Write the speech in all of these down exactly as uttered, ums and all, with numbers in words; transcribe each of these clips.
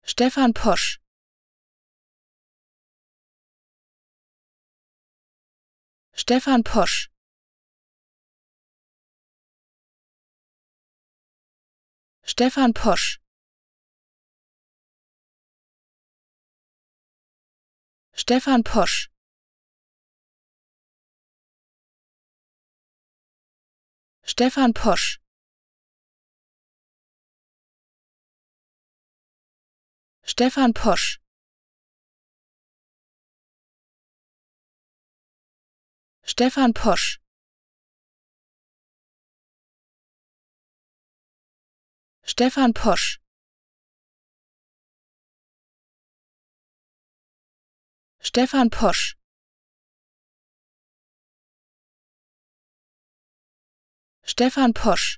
Stefan Posch. Stefan Posch. Stefan Posch. Stefan Posch. Stefan Posch. Stefan Posch. Stefan Posch. Stefan Posch. Stefan Posch. Stefan Posch.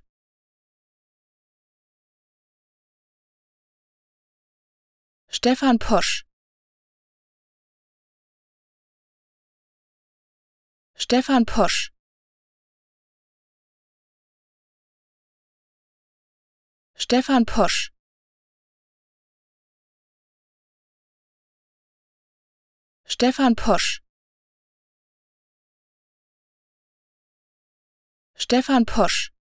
Stefan Posch. Stefan Posch. Stefan Posch. Stefan Posch. Stefan Posch.